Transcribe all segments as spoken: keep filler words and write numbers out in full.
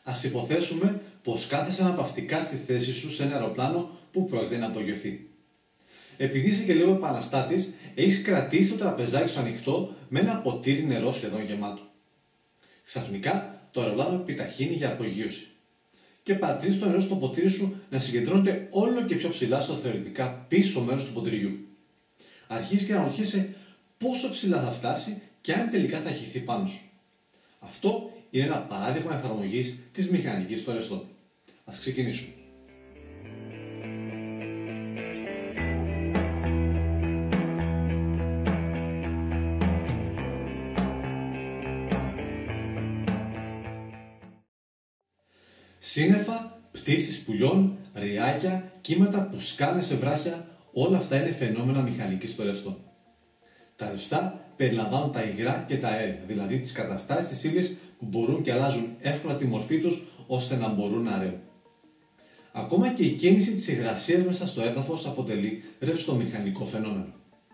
Ας υποθέσουμε πως κάθεσαι αναπαυτικά στη θέση σου σε ένα αεροπλάνο που πρόκειται να απογειωθεί. Επειδή είσαι και λίγο επαναστάτης, έχεις κρατήσει το τραπεζάκι σου ανοιχτό με ένα ποτήρι νερό σχεδόν γεμάτο. Ξαφνικά το αεροπλάνο επιταχύνει για απογείωση. Και παρατηρείς το νερό στο ποτήρι σου να συγκεντρώνεται όλο και πιο ψηλά στο θεωρητικά πίσω μέρος του ποτηριού. Αρχίζεις και αναρωτιέσαι πόσο ψηλά θα φτάσει και αν τελικά θα χυθεί πάνω σου. Αυτό είναι ένα παράδειγμα εφαρμογής της μηχανικής των ρευστών. Ας ξεκινήσουμε. Σύννεφα, πτήσεις πουλιών, ριάκια, κύματα που σκάνε σε βράχια, όλα αυτά είναι φαινόμενα μηχανικής των ρευστών. Τα ρευστά περιλαμβάνουν τα υγρά και τα αέρια, δηλαδή τις καταστάσεις της ύλης που μπορούν και αλλάζουν εύκολα τη μορφή τους ώστε να μπορούν να ρέουν. Ακόμα και η κίνηση της υγρασίας μέσα στο έδαφος αποτελεί ρευστομηχανικό φαινόμενο.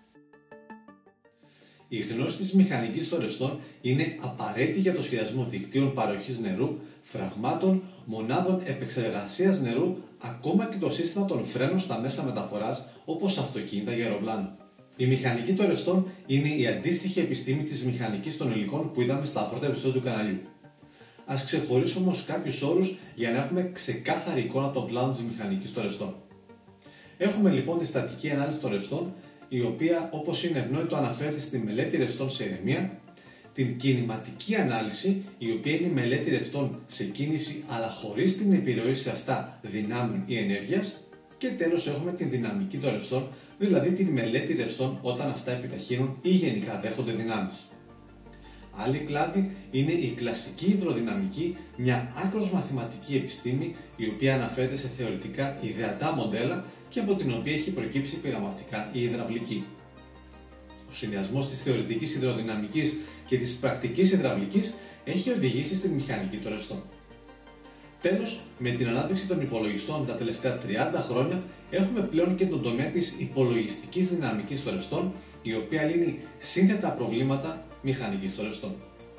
Η γνώση της μηχανικής των ρευστών είναι απαραίτητη για το σχεδιασμό δικτύων παροχής νερού, φραγμάτων, μονάδων επεξεργασίας νερού, ακόμα και το σύστημα των φρένων στα μέσα μεταφοράς όπως αυτοκίνητα και αεροπλάνα. Η μηχανική των ρευστών είναι η αντίστοιχη επιστήμη της μηχανικής των υλικών που είδαμε στα πρώτα επεισόδια του καναλιού. Ας ξεχωρίσουμε όμως κάποιους όρους για να έχουμε ξεκάθαρη εικόνα των κλάδων της μηχανικής των ρευστών. Έχουμε λοιπόν τη στατική ανάλυση των ρευστών, η οποία όπως είναι ευνόητο αναφέρεται στη μελέτη ρευστών σε ηρεμία, την κινηματική ανάλυση, η οποία είναι η μελέτη ρευστών σε κίνηση αλλά χωρίς την επιρροή σε αυτά δυνάμεων ή ενέργειας, και τέλος έχουμε την δυναμική των ρευστών, δηλαδή την μελέτη ρευστών όταν αυτά επιταχύνουν ή γενικά δέχονται δυνάμεις. Άλλη κλάδη είναι η κλασική υδροδυναμική, μια άκρως μαθηματική επιστήμη η οποία αναφέρεται σε θεωρητικά ιδεατά μοντέλα και από την οποία έχει προκύψει πειραματικά η υδραυλική. Ο συνδυασμός της θεωρητικής υδροδυναμικής και της πρακτικής υδραυλικής έχει οδηγήσει στη μηχανική των ρευστών. Τέλος, με την ανάπτυξη των υπολογιστών τα τελευταία τριάντα χρόνια έχουμε πλέον και τον τομέα της υπολογιστικής δυναμικής των ρευστών, η οποία λύνει σύνθετα προβλήματα μηχανικής των ρευστών.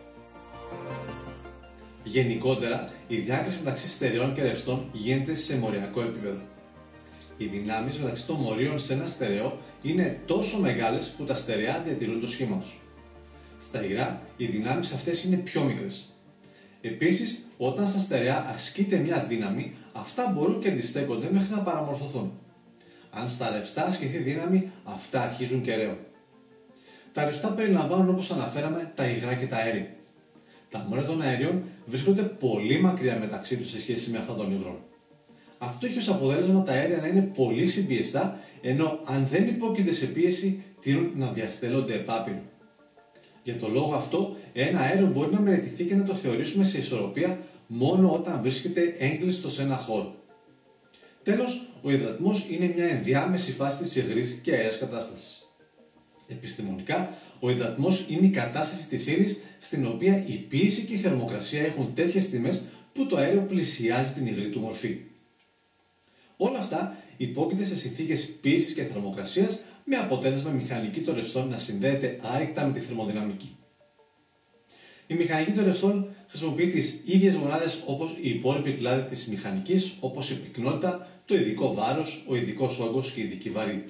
Γενικότερα, η διάκριση μεταξύ στερεών και ρευστών γίνεται σε μοριακό επίπεδο. Οι δυνάμεις μεταξύ των μορίων σε ένα στερεό είναι τόσο μεγάλες που τα στερεά διατηρούν το σχήμα τους. Στα υγρά, οι δυνάμεις αυτές είναι πιο μικρές. Επίσης, όταν στα στερεά ασκείται μια δύναμη, αυτά μπορούν και αντιστέκονται μέχρι να παραμορφωθούν. Αν στα ρευστά ασκηθεί δύναμη, αυτά αρχίζουν και ρέουν. Τα ρευστά περιλαμβάνουν, όπως αναφέραμε, τα υγρά και τα αέρια. Τα μόρια των αερίων βρίσκονται πολύ μακριά μεταξύ τους σε σχέση με αυτά των υγρών. Αυτό έχει ως αποτέλεσμα τα αέρια να είναι πολύ συμπιεστά, ενώ αν δεν υπόκειται σε πίεση, τείνουν να διαστέλλονται επάπειρο. Για τον λόγο αυτό, ένα αέριο μπορεί να μελετηθεί και να το θεωρήσουμε σε ισορροπία μόνο όταν βρίσκεται έγκλειστο σε ένα χώρο. Τέλος, ο υδρατμός είναι μια ενδιάμεση φάση της υγρής και αέρας κατάστασης. Επιστημονικά, ο υδρατμός είναι η κατάσταση της ύλης στην οποία η πίεση και η θερμοκρασία έχουν τέτοιες τιμές που το αέριο πλησιάζει την υγρή του μορφή. Όλα αυτά υπόκειται σε συνθήκες πίεσης και θερμοκρασίας, με αποτέλεσμα η μηχανική των ρευστών να συνδέεται άρρηκτα με τη θερμοδυναμική. Η μηχανική των ρευστών χρησιμοποιεί τις ίδιες μονάδες όπως οι υπόλοιποι κλάδοι της μηχανικής, όπως η πυκνότητα, το ειδικό βάρος, ο ειδικός όγκος και η ειδική βαρύτητα.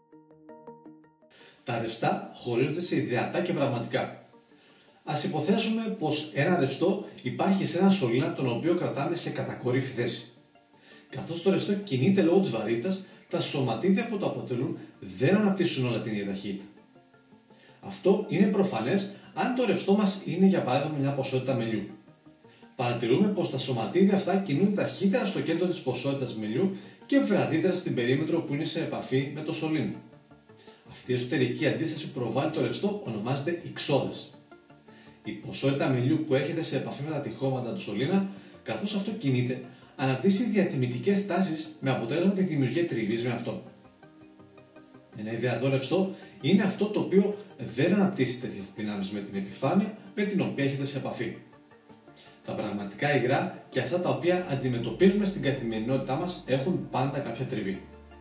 Τα ρευστά χωρίζονται σε ιδεατά και πραγματικά. Ας υποθέσουμε πως ένα ρευστό υπάρχει σε ένα σωλήνα τον οποίο κρατάμε σε κατακόρυφη θέση. Καθώς το ρευστό κινείται λόγω της βαρύτητας, τα σωματίδια που το αποτελούν δεν αναπτύσσουν όλα την ίδια ταχύτητα. Αυτό είναι προφανές αν το ρευστό μας είναι για παράδειγμα μια ποσότητα μελιού. Παρατηρούμε πως τα σωματίδια αυτά κινούνται ταχύτερα στο κέντρο της ποσότητας μελιού και βραδύτερα στην περίμετρο που είναι σε επαφή με το σωλήνα. Αυτή η εσωτερική αντίσταση που προβάλλει το ρευστό ονομάζεται ιξόδες. Η ποσότητα μελιού που έρχεται σε επαφή με τα τυχώματα του σωλήνα, καθώς αυτό κινείται, αναπτύσσει διατιμητικές τάσεις με αποτέλεσμα τη δημιουργία τριβής με αυτό. Ένα ιδεατό ρευστό είναι αυτό το οποίο δεν αναπτύσσει τέτοιες δυνάμεις με την επιφάνεια με την οποία έχετε σε επαφή. Τα πραγματικά υγρά και αυτά τα οποία αντιμετωπίζουμε στην καθημερινότητά μας έχουν πάντα κάποια τριβή.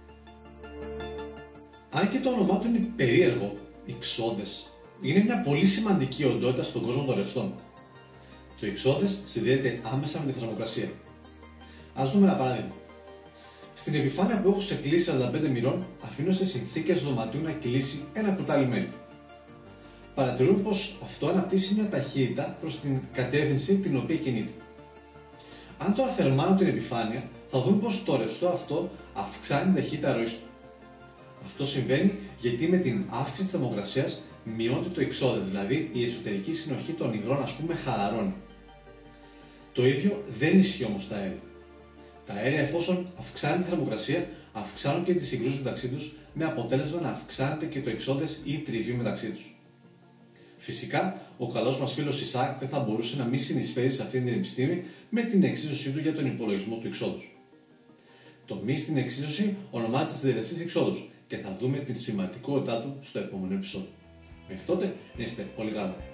Αν και το όνομά του είναι περίεργο, ιξόδες, είναι μια πολύ σημαντική οντότητα στον κόσμο των ρευστών. Το εξώδες συνδέεται άμεσα με τη θερμοκρασία. Ας δούμε ένα παράδειγμα. Στην επιφάνεια που έχω σε κλίση σαράντα πέντε μοιρών, αφήνω σε συνθήκες δωματίου να κυλήσει ένα κουτάλι μέλι. Παρατηρούμε πως αυτό αναπτύσσει μια ταχύτητα προς την κατεύθυνση την οποία κινείται. Αν τώρα θερμάνω την επιφάνεια, θα δούμε πως το ρευστό αυτό αυξάνει την ταχύτητα ροής του. Αυτό συμβαίνει γιατί με την αύξηση της θερμοκρασίας μειώνεται το εξώδες, δηλαδή η εσωτερική συνοχή των υγρών, ας πούμε, χαλαρώνει. Το ίδιο δεν ισχύει όμως στα αέρια. Τα αέρια, εφόσον αυξάνει τη θερμοκρασία, αυξάνουν και τις συγκρούσεις μεταξύ τους, με αποτέλεσμα να αυξάνεται και το εξώδες ή η τριβή μεταξύ τους. Φυσικά, ο καλός μας φίλος Ισαάκ δεν θα μπορούσε να μην συνεισφέρει σε αυτή την επιστήμη με την εξίσωσή του για τον υπολογισμό του εξώδους. Το μη στην εξίσωση ονομάζεται συντελεστής εξόδους και θα δούμε την σημαντικότητά του στο επόμενο επεισόδιο. Μέχρι τότε, να είστε πολύ καλά.